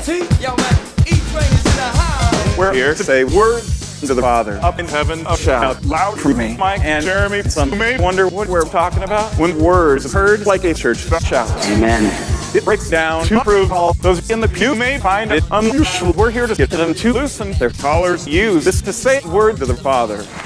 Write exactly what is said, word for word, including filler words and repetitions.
T. Yo, man, E-Train is in the house. We're here to say words to the Father. Up in heaven, a shout loud For me, Mike and Jeremy. some may wonder what we're talking about when words heard like a church shout. Amen. It breaks down to prove all those in the pew may find it unusual. We're here to get them to loosen their collars. Use this to say word to the Father.